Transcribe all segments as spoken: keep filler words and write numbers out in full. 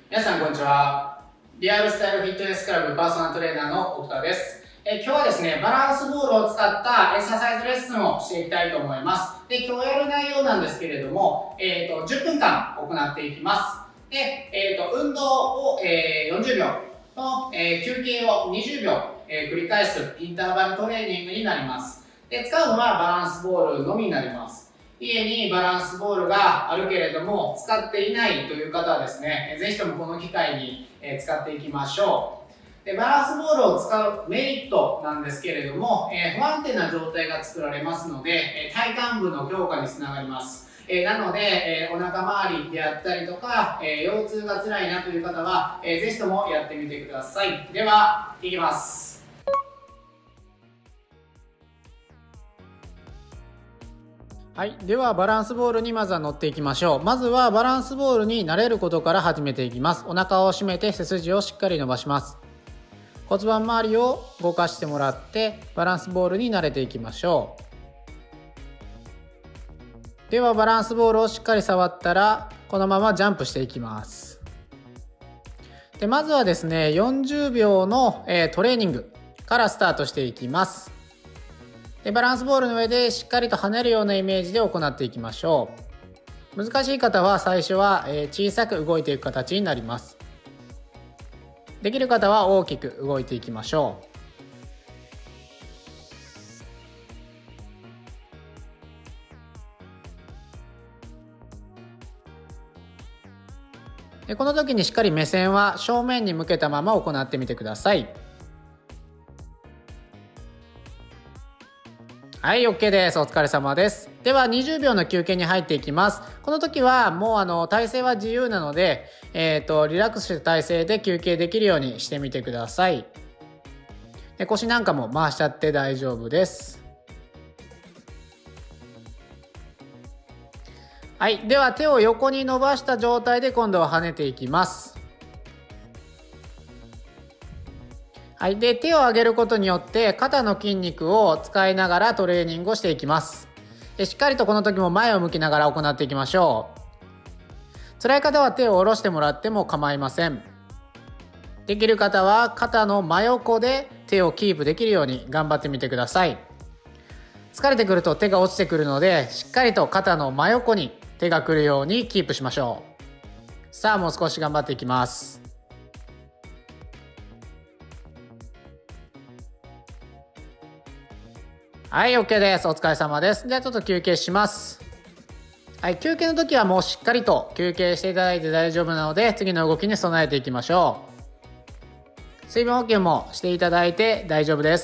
皆さんこんにちは。リアルスタイルフィットネスクラブパーソナルトレーナーの奥田です。え今日はですね、バランスボールを使ったエクササイズレッスンをしていきたいと思います。で、今日やる内容なんですけれども、えーと、じゅっぷんかん行っていきます。で、えーと、運動を、えー、よんじゅうびょうの、えー、休憩をにじゅうびょう、えー、繰り返すインターバルトレーニングになります。で、使うのはバランスボールのみになります。家にバランスボールがあるけれども使っていないという方はですね、ぜひともこの機会に使っていきましょう。でバランスボールを使うメリットなんですけれども、えー、不安定な状態が作られますので、体幹部の強化につながります。えー、なので、えー、お腹周りであったりとか、えー、腰痛が辛いなという方は、えー、ぜひともやってみてください。では、いきます。はい。では、バランスボールにまずは乗っていきましょう。まずは、バランスボールに慣れることから始めていきます。お腹を締めて背筋をしっかり伸ばします。骨盤周りを動かしてもらって、バランスボールに慣れていきましょう。では、バランスボールをしっかり触ったら、このままジャンプしていきます。で、まずはですね、よんじゅうびょうの、えー、トレーニングからスタートしていきます。でバランスボールの上でしっかりと跳ねるようなイメージで行っていきましょう。難しい方は最初は小さく動いていく形になります。できる方は大きく動いていきましょう。でこの時にしっかり目線は正面に向けたまま行ってみてください。はい、OK です。お疲れ様です。では、にじゅうびょうの休憩に入っていきます。この時は、もうあの、体勢は自由なので、えっと、リラックスした体勢で休憩できるようにしてみてください。で腰なんかも回しちゃって大丈夫です。はい、では手を横に伸ばした状態で今度は跳ねていきます。はい。で、手を上げることによって肩の筋肉を使いながらトレーニングをしていきます。でしっかりとこの時も前を向きながら行っていきましょう。辛い方は手を下ろしてもらっても構いません。できる方は肩の真横で手をキープできるように頑張ってみてください。疲れてくると手が落ちてくるので、しっかりと肩の真横に手が来るようにキープしましょう。さあ、もう少し頑張っていきます。はい、OK です。お疲れ様です。ではちょっと休憩します。はい、休憩の時はもうしっかりと休憩していただいて大丈夫なので、次の動きに備えていきましょう。水分補給もしていただいて大丈夫です。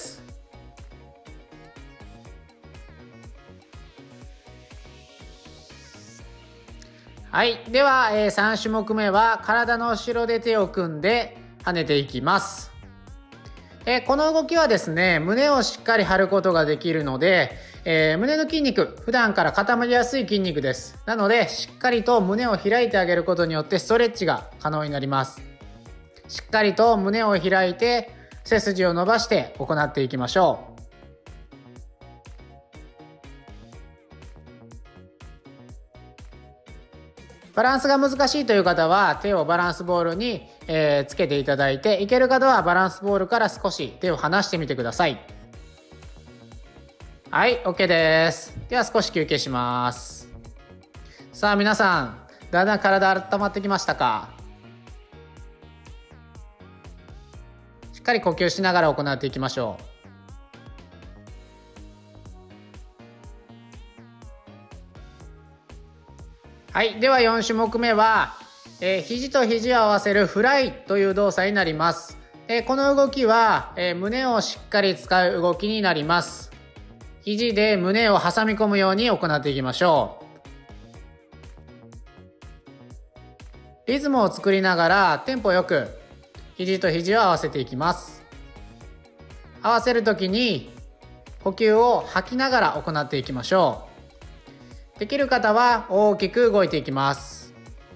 はい、では、えー、さんしゅもくめは体の後ろで手を組んで跳ねていきます。えー、この動きはですね、胸をしっかり張ることができるので、えー、胸の筋肉、普段から固まりやすい筋肉です。なので、しっかりと胸を開いてあげることによってストレッチが可能になります。しっかりと胸を開いて、背筋を伸ばして行っていきましょう。バランスが難しいという方は手をバランスボールに、えー、つけていただいて、いける方はバランスボールから少し手を離してみてください。はい、OK です。では少し休憩します。さあ皆さん、だんだん体温まってきましたか？しっかり呼吸しながら行っていきましょう。はい。ではよんしゅもくめは、えー、肘と肘を合わせるフライという動作になります。えー、この動きは、えー、胸をしっかり使う動きになります。肘で胸を挟み込むように行っていきましょう。リズムを作りながらテンポよく肘と肘を合わせていきます。合わせるときに呼吸を吐きながら行っていきましょう。できる方は大きく動いていきます。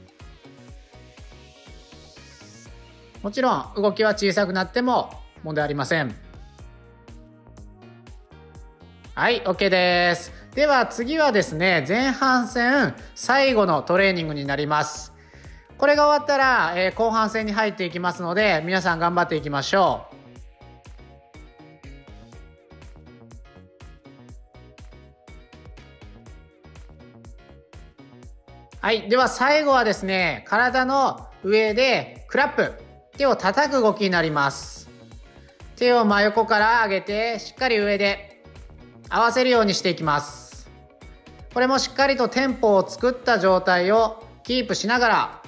もちろん動きは小さくなっても問題ありません。はい、OK です。では次はですね、前半戦最後のトレーニングになります。 これが終わったら、えー、後半戦に入っていきますので、皆さん頑張っていきましょう。はい。では最後はですね、体の上でクラップ、手を叩く動きになります。手を真横から上げて、しっかり上で合わせるようにしていきます。これもしっかりとテンポを作った状態をキープしながら、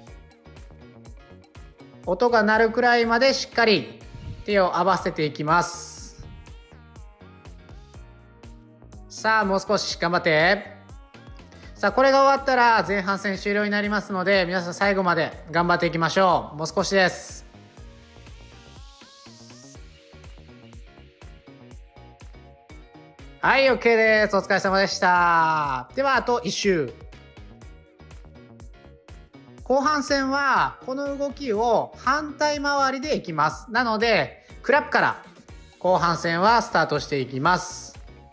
音が鳴るくらいまでしっかり手を合わせていきます。さあ、もう少し頑張って。さあ、これが終わったら前半戦終了になりますので、皆さん最後まで頑張っていきましょう。もう少しです。はい、OK です。お疲れ様でした。では、あといっ周。後半戦は、この動きを反対回りでいきます。なので、クラップから後半戦はスタートしていきます。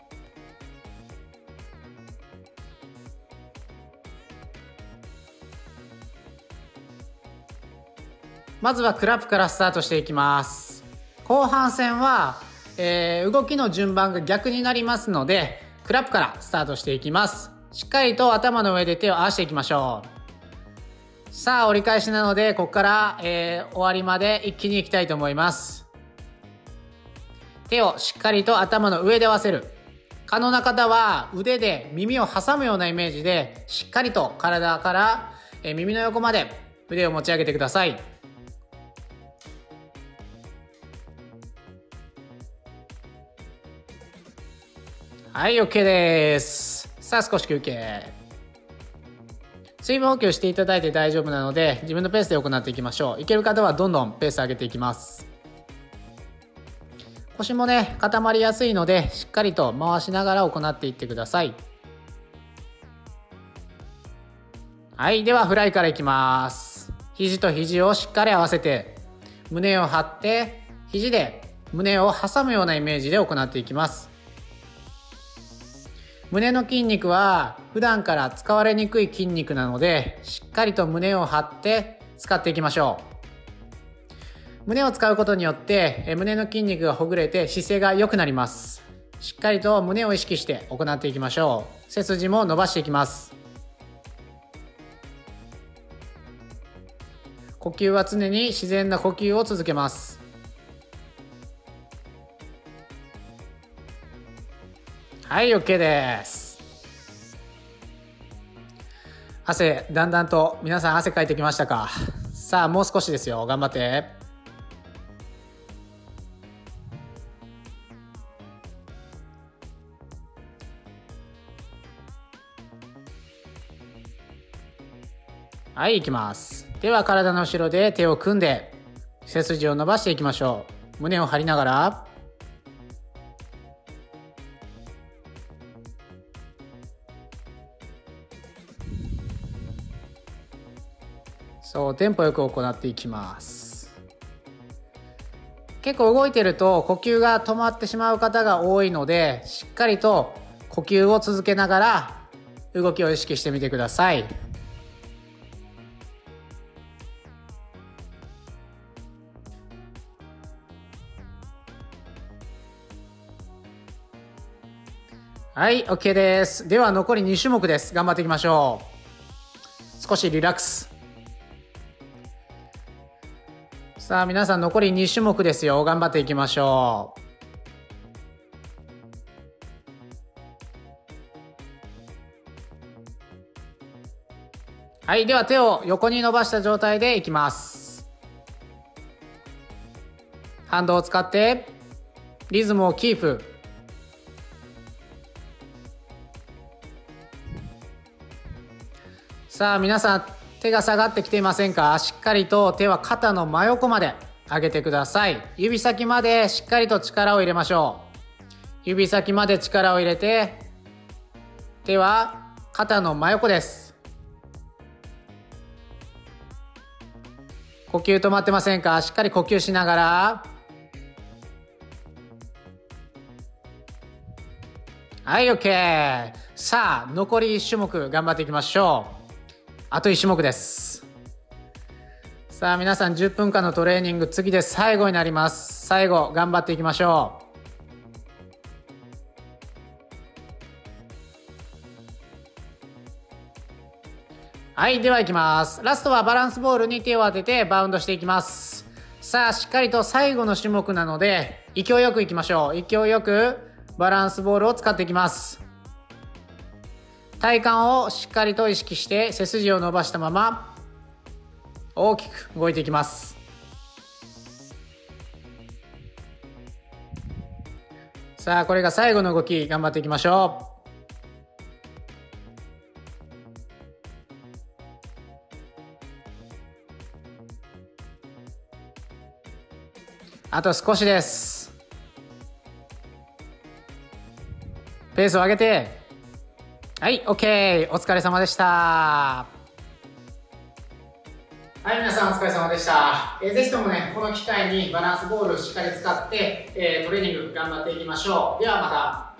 まずはクラップからスタートしていきます。後半戦は、えー、動きの順番が逆になりますので、クラップからスタートしていきます。しっかりと頭の上で手を合わせていきましょう。さあ、折り返しなので、ここから、えー、終わりまで一気にいきたいと思います。手をしっかりと頭の上で合わせる。可能な方は腕で耳を挟むようなイメージで、しっかりと体から、えー、耳の横まで腕を持ち上げてください。はい、OK です。さあ、少し休憩。水分補給していただいて大丈夫なので、自分のペースで行っていきましょう。いける方はどんどんペース上げていきます。腰もね、固まりやすいので、しっかりと回しながら行っていってください。はい、ではフライからいきます。肘と肘をしっかり合わせて、胸を張って、肘で胸を挟むようなイメージで行っていきます。胸の筋肉は普段から使われにくい筋肉なので、しっかりと胸を張って使っていきましょう。胸を使うことによって胸の筋肉がほぐれて姿勢が良くなります。しっかりと胸を意識して行っていきましょう。背筋も伸ばしていきます。呼吸は常に自然な呼吸を続けます。はい、OK です。汗、だんだんと皆さん汗かいてきましたか？さあ、もう少しですよ。頑張って。はい、いきます。では、体の後ろで手を組んで、背筋を伸ばしていきましょう。胸を張りながら、そうテンポよく行っていきます。結構動いてると呼吸が止まってしまう方が多いので、しっかりと呼吸を続けながら動きを意識してみてください。はい、 OK です。では残りに種目です。頑張っていきましょう。少しリラックス。さあ皆さん残りに種目ですよ。頑張っていきましょう。はい、では手を横に伸ばした状態でいきます。反動を使ってリズムをキープ。さあ皆さん手が下がってきていませんか？しっかりと手は肩の真横まで上げてください。指先までしっかりと力を入れましょう。指先まで力を入れて、手は肩の真横です。呼吸止まってませんか？しっかり呼吸しながら。はい、 OK。 さあ残りいち種目頑張っていきましょう。あといち種目です。 さあ皆さんじゅっぷんかんのトレーニング、次で最後になります。最後頑張っていきましょう。はい、ではいきます。ラストはバランスボールに手を当ててバウンドしていきます。さあしっかりと最後の種目なので勢いよくいきましょう。勢いよくバランスボールを使っていきます。体幹をしっかりと意識して背筋を伸ばしたまま大きく動いていきます。さあこれが最後の動き、頑張っていきましょう。あと少しです。ペースを上げて、はい OK、 お疲れ様でした。はい、皆さんお疲れ様でした。えー、ぜひともね、この機会にバランスボールをしっかり使って、えー、トレーニング頑張っていきましょう。ではまた。